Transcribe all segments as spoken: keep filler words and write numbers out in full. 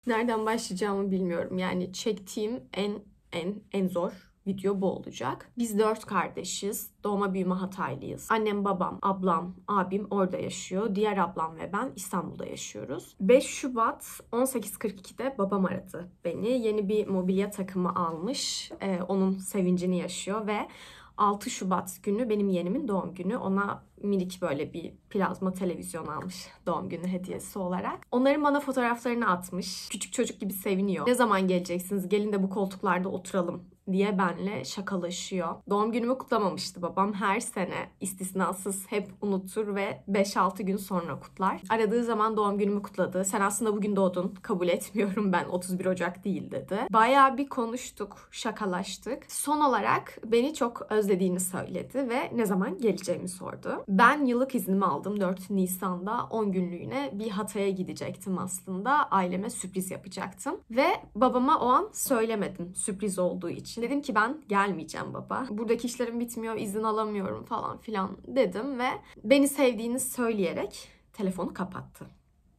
Nereden başlayacağımı bilmiyorum. Yani çektiğim en en en zor video bu olacak. Biz dört kardeşiz. Doğma büyüme Hataylıyız. Annem, babam, ablam, abim orada yaşıyor. Diğer ablam ve ben İstanbul'da yaşıyoruz. beş Şubat on sekiz kırk ikide babam aradı beni. Yeni bir mobilya takımı almış. Ee, onun sevincini yaşıyor ve altı Şubat günü benim yeğenimin doğum günü. Ona minik böyle bir plazma televizyon almış doğum günü hediyesi olarak. Onların bana fotoğraflarını atmış. Küçük çocuk gibi seviniyor. Ne zaman geleceksiniz? Gelin de bu koltuklarda oturalım diye benle şakalaşıyor. Doğum günümü kutlamamıştı babam. Her sene istisnasız hep unutur ve beş altı gün sonra kutlar. Aradığı zaman doğum günümü kutladı. Sen aslında bugün doğdun. Kabul etmiyorum, ben otuz bir Ocak değil dedi. Bayağı bir konuştuk, şakalaştık. Son olarak beni çok özlediğini söyledi ve ne zaman geleceğimi sordu. Ben yıllık iznimi aldım dört Nisan'da on günlüğüne bir Hatay'a gidecektim aslında. Aileme sürpriz yapacaktım. Ve babama o an söylemedim sürpriz olduğu için. Dedim ki ben gelmeyeceğim baba. Buradaki işlerim bitmiyor, izin alamıyorum falan filan dedim ve beni sevdiğini söyleyerek telefonu kapattı.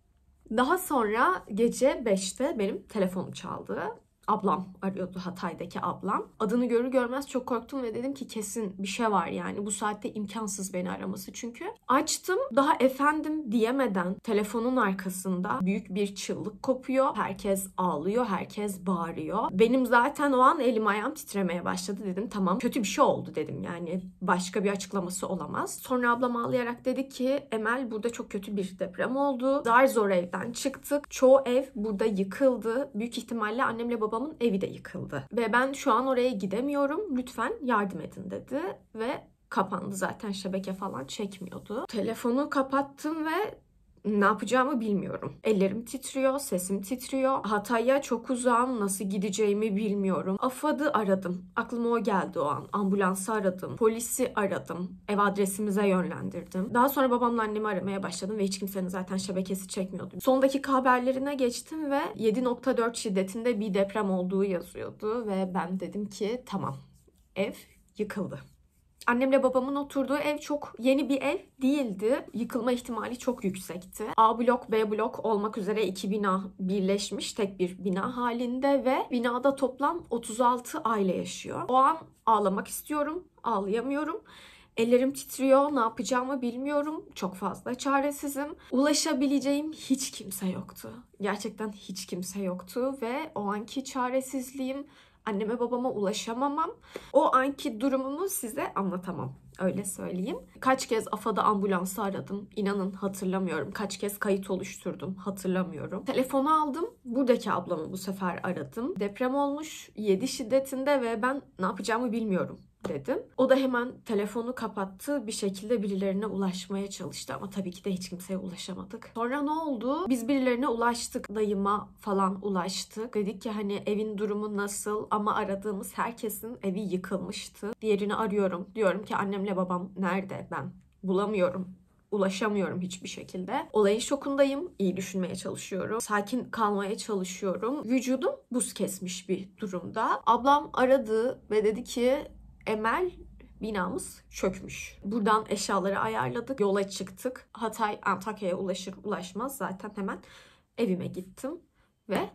Daha sonra gece beşte benim telefonum çaldı. Ablam arıyordu, Hatay'daki ablam. Adını görür görmez çok korktum ve dedim ki kesin bir şey var yani. Bu saatte imkansız beni araması çünkü. Açtım, daha efendim diyemeden telefonun arkasında büyük bir çığlık kopuyor. Herkes ağlıyor, herkes bağırıyor. Benim zaten o an elim ayağım titremeye başladı. Dedim tamam, kötü bir şey oldu dedim yani. Başka bir açıklaması olamaz. Sonra ablam ağlayarak dedi ki Emel, burada çok kötü bir deprem oldu. Zar zor evden çıktık. Çoğu ev burada yıkıldı. Büyük ihtimalle annemle babam babamın evi de yıkıldı. Ve ben şu an oraya gidemiyorum. Lütfen yardım edin dedi. Ve kapandı, zaten şebeke falan çekmiyordu. Telefonu kapattım ve ne yapacağımı bilmiyorum. Ellerim titriyor, sesim titriyor. Hatay'a çok uzağım, nasıl gideceğimi bilmiyorum. AFAD'ı aradım. Aklıma o geldi o an. Ambulansı aradım. Polisi aradım. Ev adresimize yönlendirdim. Daha sonra babamla annemi aramaya başladım ve hiç kimsenin zaten şebekesi çekmiyordu. Son dakika haberlerine geçtim ve yedi nokta dört şiddetinde bir deprem olduğu yazıyordu ve ben dedim ki tamam, ev yıkıldı. Annemle babamın oturduğu ev çok yeni bir ev değildi. Yıkılma ihtimali çok yüksekti. A blok, B blok olmak üzere iki bina birleşmiş tek bir bina halinde ve binada toplam otuz altı aile yaşıyor. O an ağlamak istiyorum, ağlayamıyorum. Ellerim titriyor, ne yapacağımı bilmiyorum. Çok fazla çaresizim. Ulaşabileceğim hiç kimse yoktu. Gerçekten hiç kimse yoktu ve o anki çaresizliğim, anneme babama ulaşamamam, o anki durumumu size anlatamam. Öyle söyleyeyim. Kaç kez AFAD'da ambulansı aradım. İnanın hatırlamıyorum. Kaç kez kayıt oluşturdum. Hatırlamıyorum. Telefonu aldım. Buradaki ablamı bu sefer aradım. Deprem olmuş yedi şiddetinde ve ben ne yapacağımı bilmiyorum dedim. O da hemen telefonu kapattı. Bir şekilde birilerine ulaşmaya çalıştı ama tabii ki de hiç kimseye ulaşamadık. Sonra ne oldu? Biz birilerine ulaştık. Dayıma falan ulaştık. Dedik ki hani evin durumu nasıl, ama aradığımız herkesin evi yıkılmıştı. Diğerini arıyorum. Diyorum ki annemle babam nerede? Ben bulamıyorum. Ulaşamıyorum hiçbir şekilde. Olayın şokundayım. İyi düşünmeye çalışıyorum. Sakin kalmaya çalışıyorum. Vücudum buz kesmiş bir durumda. Ablam aradı ve dedi ki Emel, binamız çökmüş. Buradan eşyaları ayarladık. Yola çıktık. Hatay Antakya'ya ulaşır ulaşmaz zaten hemen evime gittim. Ve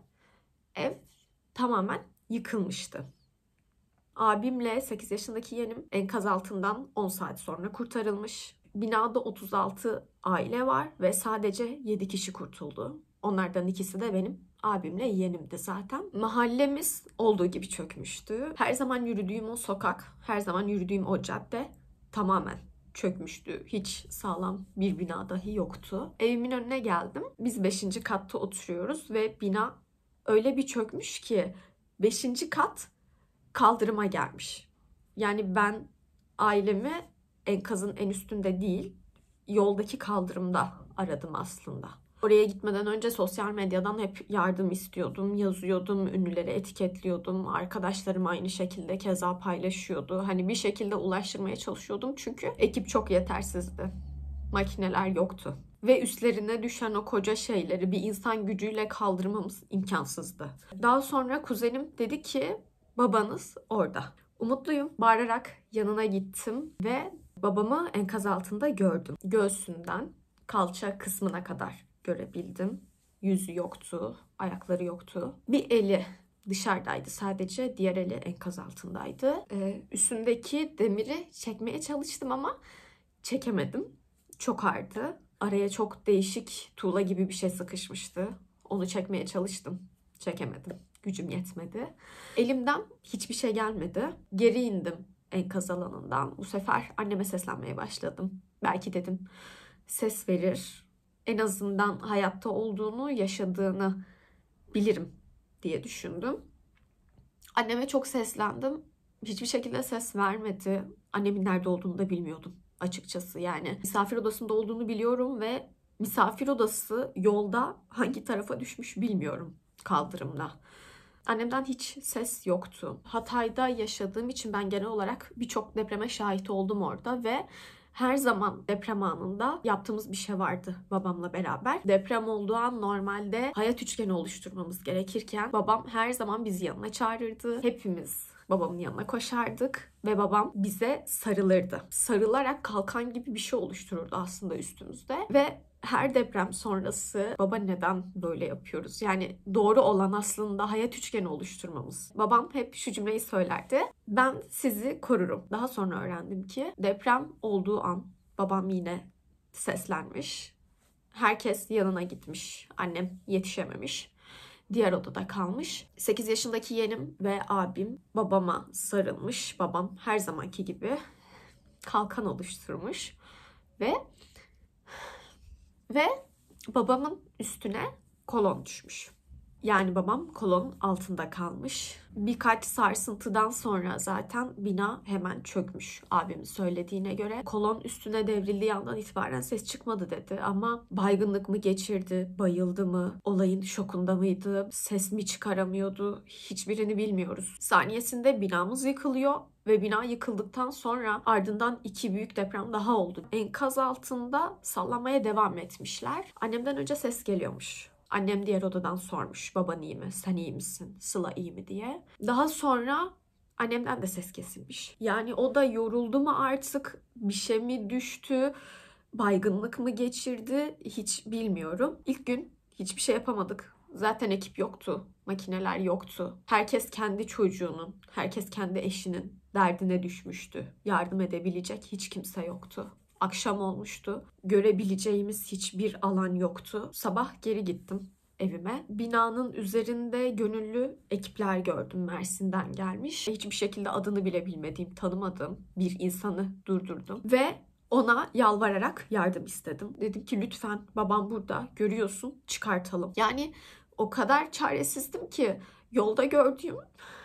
ev tamamen yıkılmıştı. Abimle sekiz yaşındaki yeğenim enkaz altından on saat sonra kurtarılmış. Binada otuz altı aile var ve sadece yedi kişi kurtuldu. Onlardan ikisi de benim abimle yeğenimdi zaten. Mahallemiz olduğu gibi çökmüştü. Her zaman yürüdüğüm o sokak, her zaman yürüdüğüm o cadde tamamen çökmüştü. Hiç sağlam bir bina dahi yoktu. Evimin önüne geldim. Biz beşinci katta oturuyoruz ve bina öyle bir çökmüş ki beşinci kat kaldırıma gelmiş. Yani ben ailemi enkazın en üstünde değil, yoldaki kaldırımda aradım aslında. Oraya gitmeden önce sosyal medyadan hep yardım istiyordum, yazıyordum, ünlüleri etiketliyordum. Arkadaşlarım aynı şekilde keza paylaşıyordu. Hani bir şekilde ulaştırmaya çalışıyordum çünkü ekip çok yetersizdi. Makineler yoktu. Ve üstlerine düşen o koca şeyleri bir insan gücüyle kaldırmamız imkansızdı. Daha sonra kuzenim dedi ki babanız orada. Umutluyum. Bağırarak yanına gittim ve babamı enkaz altında gördüm. Göğsünden kalça kısmına kadar görebildim. Yüzü yoktu, ayakları yoktu. Bir eli dışarıdaydı sadece, diğer eli enkaz altındaydı. Ee, üstündeki demiri çekmeye çalıştım ama çekemedim. Çok ağırdı. Araya çok değişik tuğla gibi bir şey sıkışmıştı. Onu çekmeye çalıştım. Çekemedim. Gücüm yetmedi. Elimden hiçbir şey gelmedi. Geri indim enkaz alanından. Bu sefer anneme seslenmeye başladım. Belki dedim ses verir. En azından hayatta olduğunu, yaşadığını bilirim diye düşündüm. Anneme çok seslendim. Hiçbir şekilde ses vermedi. Annemin nerede olduğunu da bilmiyordum açıkçası. Yani misafir odasında olduğunu biliyorum ve misafir odası yolda hangi tarafa düşmüş bilmiyorum kaldırımda. Annemden hiç ses yoktu. Hatay'da yaşadığım için ben genel olarak birçok depreme şahit oldum orada ve her zaman deprem anında yaptığımız bir şey vardı babamla beraber. Deprem olduğu an normalde hayat üçgeni oluşturmamız gerekirken babam her zaman bizi yanına çağırırdı. Hepimiz babamın yanına koşardık ve babam bize sarılırdı. Sarılarak kalkan gibi bir şey oluştururdu aslında üstümüzde ve her deprem sonrası baba neden böyle yapıyoruz? Yani doğru olan aslında hayat üçgeni oluşturmamız. Babam hep şu cümleyi söylerdi. Ben sizi korurum. Daha sonra öğrendim ki deprem olduğu an babam yine seslenmiş. Herkes yanına gitmiş. Annem yetişememiş. Diğer odada kalmış. sekiz yaşındaki yeğenim ve abim babama sarılmış. Babam her zamanki gibi kalkan oluşturmuş. Ve Ve babamın üstüne kolon düşmüş. Yani babam kolonun altında kalmış. Birkaç sarsıntıdan sonra zaten bina hemen çökmüş abimin söylediğine göre. Kolon üstüne devrildiği andan itibaren ses çıkmadı dedi ama baygınlık mı geçirdi, bayıldı mı, olayın şokunda mıydı, ses mi çıkaramıyordu, hiçbirini bilmiyoruz. Saniyesinde binamız yıkılıyor. Ve bina yıkıldıktan sonra ardından iki büyük deprem daha oldu. Enkaz altında sallanmaya devam etmişler. Annemden önce ses geliyormuş. Annem diğer odadan sormuş. Baban iyi mi? Sen iyi misin? Sıla iyi mi diye. Daha sonra annemden de ses kesilmiş. Yani o da yoruldu mu artık? Bir şey mi düştü? Baygınlık mı geçirdi? Hiç bilmiyorum. İlk gün hiçbir şey yapamadık. Zaten ekip yoktu. Makineler yoktu. Herkes kendi çocuğunun, herkes kendi eşinin derdine düşmüştü. Yardım edebilecek hiç kimse yoktu. Akşam olmuştu. Görebileceğimiz hiçbir alan yoktu. Sabah geri gittim evime. Binanın üzerinde gönüllü ekipler gördüm. Mersin'den gelmiş. Hiçbir şekilde adını bile bilmediğim, tanımadığım bir insanı durdurdum. Ve ona yalvararak yardım istedim. Dedim ki lütfen babam burada, görüyorsun, çıkartalım. Yani o kadar çaresizdim ki yolda gördüğüm,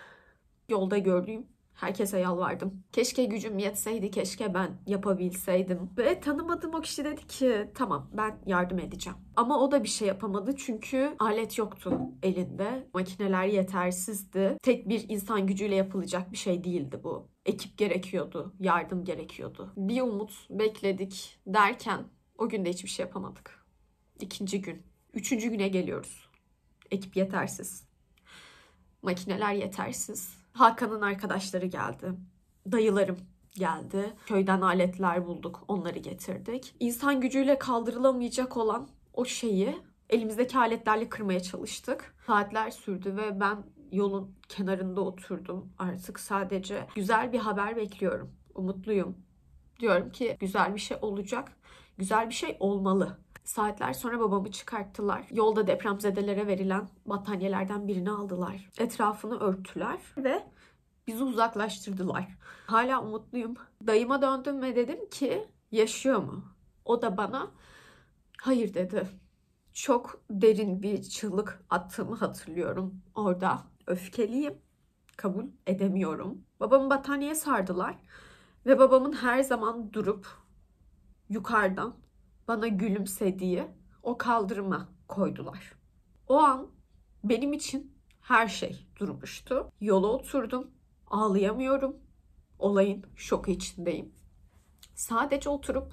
yolda gördüğüm herkese yalvardım. Keşke gücüm yetseydi, keşke ben yapabilseydim. Ve tanımadığım o kişi dedi ki tamam ben yardım edeceğim. Ama o da bir şey yapamadı çünkü alet yoktu elinde. Makineler yetersizdi. Tek bir insan gücüyle yapılacak bir şey değildi bu. Ekip gerekiyordu, yardım gerekiyordu. Bir umut bekledik derken o gün de hiçbir şey yapamadık. İkinci gün, üçüncü güne geliyoruz. Ekip yetersiz. Makineler yetersiz. Hakan'ın arkadaşları geldi. Dayılarım geldi. Köyden aletler bulduk. Onları getirdik. İnsan gücüyle kaldırılamayacak olan o şeyi elimizdeki aletlerle kırmaya çalıştık. Saatler sürdü ve ben yolun kenarında oturdum. Artık sadece güzel bir haber bekliyorum. Umutluyum. Diyorum ki güzel bir şey olacak. Güzel bir şey olmalı. Saatler sonra babamı çıkarttılar. Yolda depremzedelere verilen battaniyelerden birini aldılar. Etrafını örttüler ve bizi uzaklaştırdılar. Hala umutluyum. Dayıma döndüm ve dedim ki yaşıyor mu? O da bana hayır dedi. Çok derin bir çığlık attığımı hatırlıyorum orada. Öfkeliyim. Kabul edemiyorum. Babamı battaniyeye sardılar. Ve babamın her zaman durup yukarıdan bana gülümsediği o kaldırıma koydular. O an benim için her şey durmuştu. Yola oturdum. Ağlayamıyorum. Olayın şoku içindeyim. Sadece oturup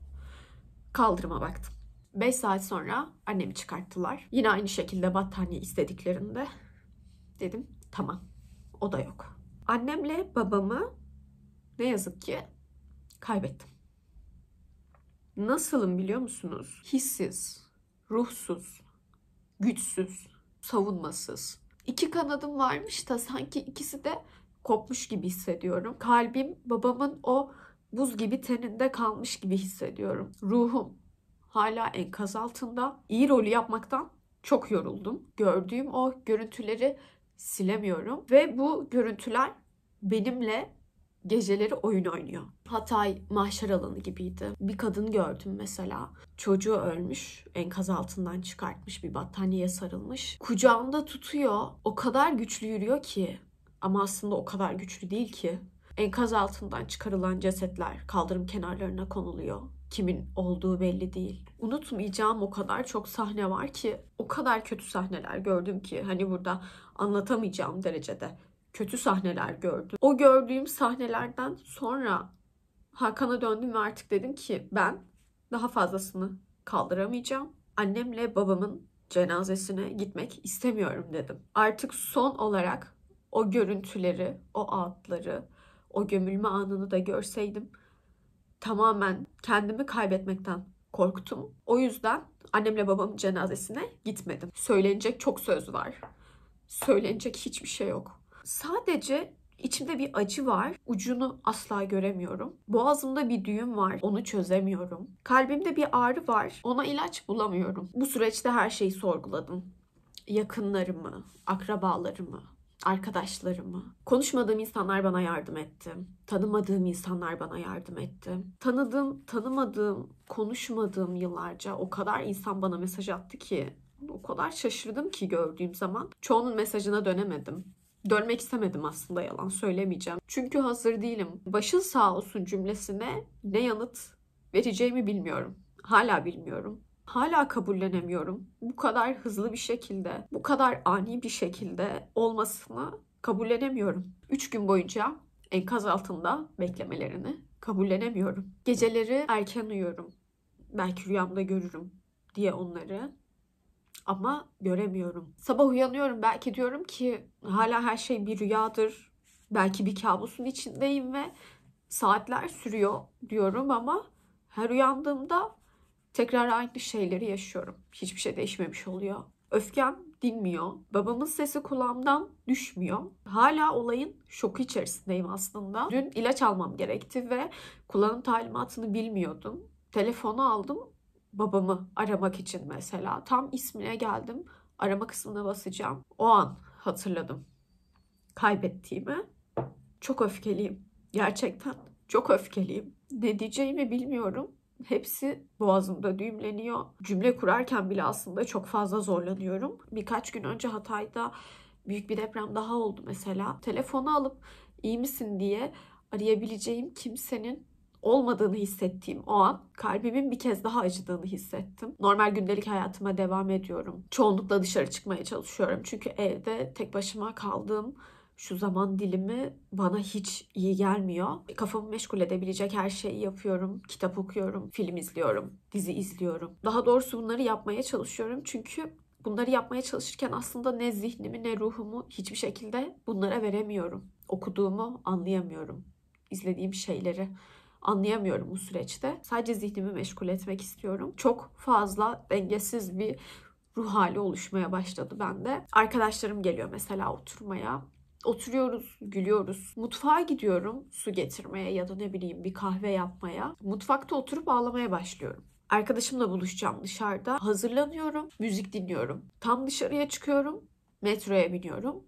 kaldırıma baktım. beş saat sonra annemi çıkarttılar. Yine aynı şekilde battaniye istediklerinde dedim tamam, o da yok. Annemle babamı ne yazık ki kaybettim. Nasılım biliyor musunuz? Hissiz, ruhsuz, güçsüz, savunmasız. İki kanadım varmış da sanki ikisi de kopmuş gibi hissediyorum. Kalbim babamın o buz gibi teninde kalmış gibi hissediyorum. Ruhum hala enkaz altında. İyi rolü yapmaktan çok yoruldum. Gördüğüm o görüntüleri silemiyorum. Ve bu görüntüler benimle geceleri oyun oynuyor. Hatay mahşer alanı gibiydi. Bir kadın gördüm mesela. Çocuğu ölmüş. Enkaz altından çıkartmış, bir battaniyeye sarılmış. Kucağında tutuyor. O kadar güçlü yürüyor ki. Ama aslında o kadar güçlü değil ki. Enkaz altından çıkarılan cesetler kaldırım kenarlarına konuluyor. Kimin olduğu belli değil. Unutmayacağım o kadar çok sahne var ki, o kadar kötü sahneler gördüm ki hani burada anlatamayacağım derecede kötü sahneler gördüm. O gördüğüm sahnelerden sonra Hakan'a döndüm ve artık dedim ki ben daha fazlasını kaldıramayacağım. Annemle babamın cenazesine gitmek istemiyorum dedim. Artık son olarak o görüntüleri, o ağıtları, o gömülme anını da görseydim tamamen kendimi kaybetmekten korktum. O yüzden annemle babamın cenazesine gitmedim. Söylenecek çok söz var. Söylenecek hiçbir şey yok. Sadece içimde bir acı var. Ucunu asla göremiyorum. Boğazımda bir düğüm var. Onu çözemiyorum. Kalbimde bir ağrı var. Ona ilaç bulamıyorum. Bu süreçte her şeyi sorguladım. Yakınlarımı, akrabalarımı, arkadaşlarımı. Konuşmadığım insanlar bana yardım etti. Tanımadığım insanlar bana yardım etti. Tanıdığım, tanımadığım, konuşmadığım yıllarca o kadar insan bana mesaj attı ki, o kadar şaşırdım ki gördüğüm zaman. Çoğunun mesajına dönemedim. Dönmek istemedim aslında, yalan söylemeyeceğim. Çünkü hazır değilim. Başın sağ olsun cümlesine ne yanıt vereceğimi bilmiyorum. Hala bilmiyorum. Hala kabullenemiyorum. Bu kadar hızlı bir şekilde, bu kadar ani bir şekilde olmasını kabullenemiyorum. Üç gün boyunca enkaz altında beklemelerini kabullenemiyorum. Geceleri erken uyuyorum. Belki rüyamda görürüm diye onları. Ama göremiyorum. Sabah uyanıyorum, belki diyorum ki hala her şey bir rüyadır. Belki bir kabusun içindeyim ve saatler sürüyor diyorum ama her uyandığımda tekrar aynı şeyleri yaşıyorum. Hiçbir şey değişmemiş oluyor. Öfkem dinmiyor. Babamın sesi kulağımdan düşmüyor. Hala olayın şoku içerisindeyim aslında. Dün ilaç almam gerekti ve kullanım talimatını bilmiyordum. Telefonu aldım babamı aramak için mesela. Tam ismine geldim. Arama kısmına basacağım. O an hatırladım kaybettiğimi. Çok öfkeliyim. Gerçekten çok öfkeliyim. Ne diyeceğimi bilmiyorum. Hepsi boğazımda düğümleniyor. Cümle kurarken bile aslında çok fazla zorlanıyorum. Birkaç gün önce Hatay'da büyük bir deprem daha oldu mesela. Telefonu alıp iyi misin diye arayabileceğim kimsenin olmadığını hissettiğim o an kalbimin bir kez daha acıdığını hissettim. Normal gündelik hayatıma devam ediyorum. Çoğunlukla dışarı çıkmaya çalışıyorum. Çünkü evde tek başıma kaldığım şu zaman dilimi bana hiç iyi gelmiyor. Kafamı meşgul edebilecek her şeyi yapıyorum. Kitap okuyorum, film izliyorum, dizi izliyorum. Daha doğrusu bunları yapmaya çalışıyorum. Çünkü bunları yapmaya çalışırken aslında ne zihnimi ne ruhumu hiçbir şekilde bunlara veremiyorum. Okuduğumu anlayamıyorum. İzlediğim şeyleri anlayamıyorum bu süreçte. Sadece zihnimi meşgul etmek istiyorum. Çok fazla dengesiz bir ruh hali oluşmaya başladı bende. Arkadaşlarım geliyor mesela oturmaya. Oturuyoruz, gülüyoruz. Mutfağa gidiyorum su getirmeye ya da ne bileyim bir kahve yapmaya. Mutfakta oturup ağlamaya başlıyorum. Arkadaşımla buluşacağım dışarıda. Hazırlanıyorum, müzik dinliyorum. Tam dışarıya çıkıyorum, metroya biniyorum.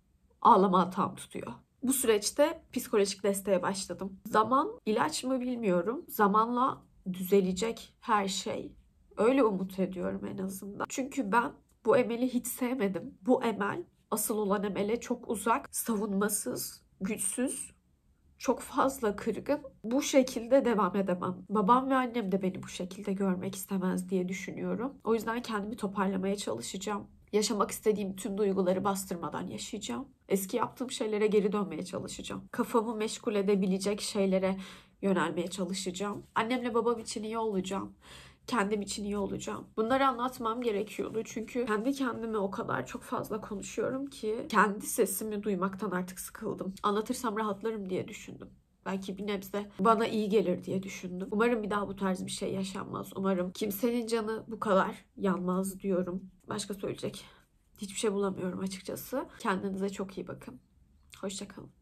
Ağlama hatam tutuyor. Bu süreçte psikolojik desteğe başladım. Zaman ilaç mı bilmiyorum. Zamanla düzelecek her şey. Öyle umut ediyorum en azından. Çünkü ben bu Emel'i hiç sevmedim. Bu Emel asıl olan Emel'e çok uzak, savunmasız, güçsüz, çok fazla kırgın. Bu şekilde devam edemem. Babam ve annem de beni bu şekilde görmek istemez diye düşünüyorum. O yüzden kendimi toparlamaya çalışacağım. Yaşamak istediğim tüm duyguları bastırmadan yaşayacağım. Eski yaptığım şeylere geri dönmeye çalışacağım. Kafamı meşgul edebilecek şeylere yönelmeye çalışacağım. Annemle babam için iyi olacağım. Kendim için iyi olacağım. Bunları anlatmam gerekiyordu. Çünkü kendi kendime o kadar çok fazla konuşuyorum ki kendi sesimi duymaktan artık sıkıldım. Anlatırsam rahatlarım diye düşündüm. Belki bir nebze bana iyi gelir diye düşündüm. Umarım bir daha bu tarz bir şey yaşanmaz. Umarım kimsenin canı bu kadar yanmaz diyorum. Başka söyleyecek hiçbir şey bulamıyorum açıkçası. Kendinize çok iyi bakın. Hoşça kalın.